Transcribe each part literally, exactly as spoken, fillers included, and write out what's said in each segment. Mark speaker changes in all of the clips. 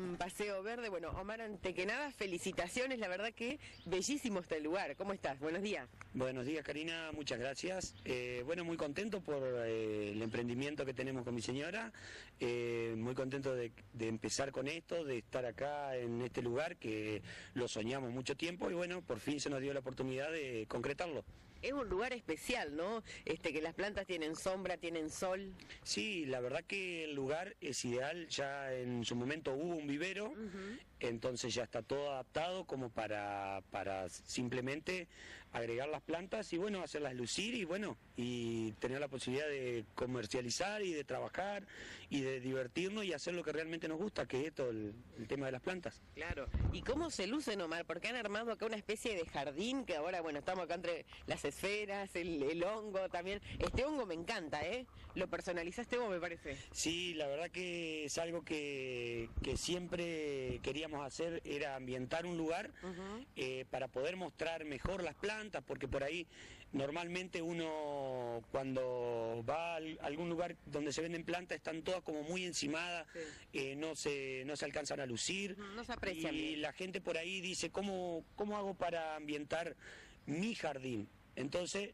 Speaker 1: en Paseo Verde. Bueno, Omar, ante que nada, felicitaciones, la verdad que bellísimo está el lugar. ¿Cómo estás? Buenos días.
Speaker 2: Buenos días, Karina, muchas gracias. Eh, bueno, muy contento por eh, el emprendimiento que tenemos con mi señora, eh, muy contento de, de empezar con esto, de estar acá en este lugar que lo soñamos mucho tiempo y bueno, por fin se nos dio la oportunidad de concretarlo.
Speaker 1: Es un lugar especial, ¿no? Este, que las plantas tienen sombra, tienen sol.
Speaker 2: Sí, la verdad que el lugar es ideal, ya en su momento hubo un vivero, uh-huh. Entonces ya está todo adaptado como para, para simplemente agregar las plantas y bueno, hacerlas lucir y bueno, y tener la posibilidad de comercializar y de trabajar y de divertirnos y hacer lo que realmente nos gusta, que es todo el, el tema de las plantas.
Speaker 1: Claro, ¿y cómo se lucen, Omar? Porque han armado acá una especie de jardín que ahora, bueno, estamos acá entre las esferas, el, el hongo también. Este hongo me encanta, ¿eh? Lo personalizaste vos, me parece.
Speaker 2: Sí, la verdad que es algo que, que siempre queríamos hacer, era ambientar un lugar uh-huh. eh, para poder mostrar mejor las plantas, porque por ahí normalmente uno cuando va a algún lugar donde se venden plantas están todas como muy encimadas, sí. eh, no se no se alcanzan a lucir,
Speaker 1: uh-huh. no se aprecian
Speaker 2: y
Speaker 1: bien.
Speaker 2: La gente por ahí dice, ¿cómo, cómo hago para ambientar mi jardín? Entonces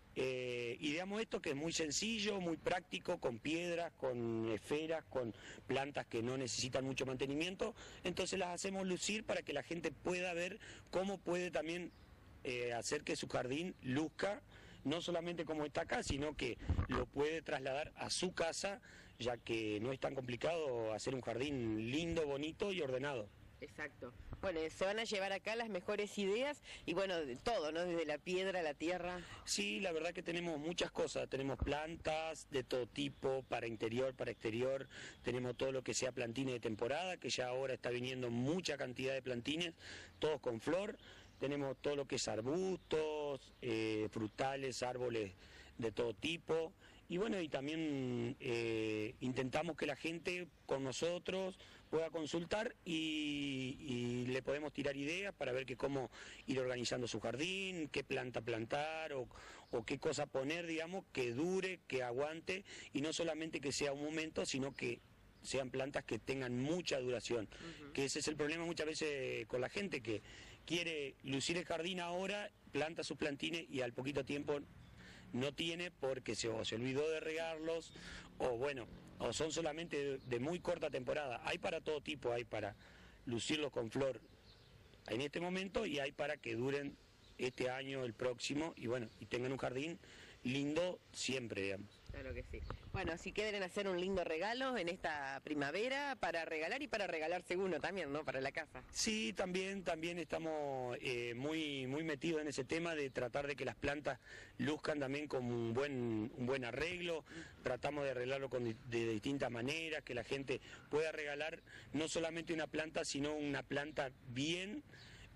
Speaker 2: Eh, ideamos esto que es muy sencillo, muy práctico, con piedras, con esferas, con plantas que no necesitan mucho mantenimiento, entonces las hacemos lucir para que la gente pueda ver cómo puede también eh, hacer que su jardín luzca, no solamente como está acá, sino que lo puede trasladar a su casa, ya que no es tan complicado hacer un jardín lindo, bonito y ordenado.
Speaker 1: Exacto. Bueno, se van a llevar acá las mejores ideas y bueno, de todo, ¿no? Desde la piedra, la tierra.
Speaker 2: Sí, la verdad que tenemos muchas cosas, tenemos plantas de todo tipo, para interior, para exterior, tenemos todo lo que sea plantines de temporada, que ya ahora está viniendo mucha cantidad de plantines, todos con flor, tenemos todo lo que es arbustos, eh, frutales, árboles de todo tipo. Y bueno, y también eh, intentamos que la gente con nosotros pueda consultar y, y le podemos tirar ideas para ver que cómo ir organizando su jardín, qué planta plantar o, o qué cosa poner, digamos, que dure, que aguante y no solamente que sea un momento, sino que sean plantas que tengan mucha duración, uh-huh. que ese es el problema muchas veces con la gente que quiere lucir el jardín ahora, planta sus plantines y al poquito tiempo no tiene porque se, o se olvidó de regarlos o bueno, o son solamente de, de muy corta temporada. Hay para todo tipo, hay para lucirlos con flor en este momento y hay para que duren este año, el próximo y bueno, y tengan un jardín lindo siempre, digamos.
Speaker 1: Claro que sí. Bueno, si quieren hacer un lindo regalo en esta primavera para regalar y para regalarse uno también, ¿no? Para la casa.
Speaker 2: Sí, también también estamos eh, muy muy metidos en ese tema de tratar de que las plantas luzcan también con un buen un buen arreglo. Tratamos de arreglarlo con, de, de distintas maneras, que la gente pueda regalar no solamente una planta, sino una planta bien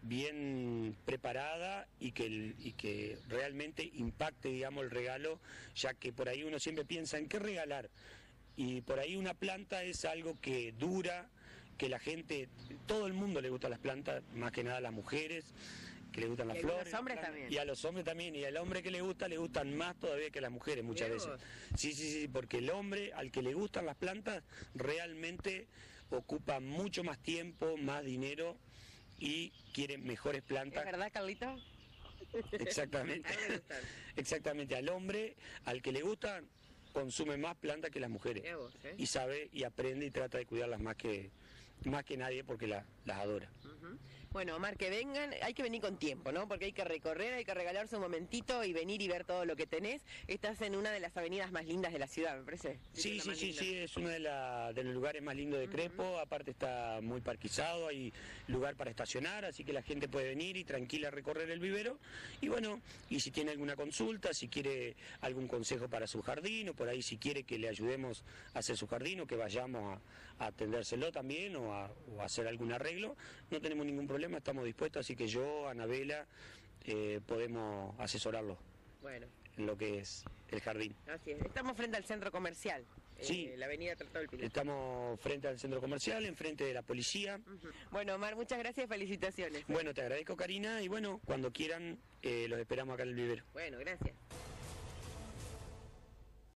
Speaker 2: bien preparada y que, el, y que realmente impacte, digamos, el regalo, ya que por ahí uno siempre piensa en qué regalar y por ahí una planta es algo que dura, que la gente, todo el mundo le gustan las plantas, más que nada a las mujeres que le gustan las flores,
Speaker 1: a los hombres también.
Speaker 2: Y a los hombres también, y al hombre que le gusta le gustan más todavía que a las mujeres muchas veces. Sí, sí, sí, porque el hombre al que le gustan las plantas realmente ocupa mucho más tiempo, más dinero y quieren mejores plantas.
Speaker 1: ¿Es verdad, Carlito?
Speaker 2: Exactamente. Exactamente. Al hombre, al que le gusta, consume más plantas que las mujeres.
Speaker 1: Vos, ¿eh?
Speaker 2: Y sabe y aprende y trata de cuidarlas más que más que nadie porque la, las adora.
Speaker 1: Uh-huh. Bueno, Omar, que vengan, hay que venir con tiempo, ¿no? Porque hay que recorrer, hay que regalarse un momentito y venir y ver todo lo que tenés. Estás en una de las avenidas más lindas de la ciudad, me parece.
Speaker 2: Sí, sí, sí, sí, es uno de, la, de los lugares más lindos de Crespo, uh-huh. Aparte está muy parquizado, hay lugar para estacionar, así que la gente puede venir y tranquila recorrer el vivero. Y bueno, y si tiene alguna consulta, si quiere algún consejo para su jardín, o por ahí si quiere que le ayudemos a hacer su jardín, o que vayamos a, a atendérselo también, o a, o a hacer algún arreglo, no tenemos ningún problema, estamos dispuestos, así que yo, Anabela, eh, podemos asesorarlo.
Speaker 1: Bueno.
Speaker 2: En lo que es el jardín.
Speaker 1: Así es. Estamos frente al centro comercial,
Speaker 2: sí,
Speaker 1: eh, la avenida Tratado del Pilar.
Speaker 2: Estamos frente al centro comercial, enfrente de la policía.
Speaker 1: Uh-huh. Bueno, Omar, muchas gracias y felicitaciones.
Speaker 2: Bueno, te agradezco, Karina, y bueno, cuando quieran, eh, los esperamos acá en el vivero.
Speaker 1: Bueno, gracias.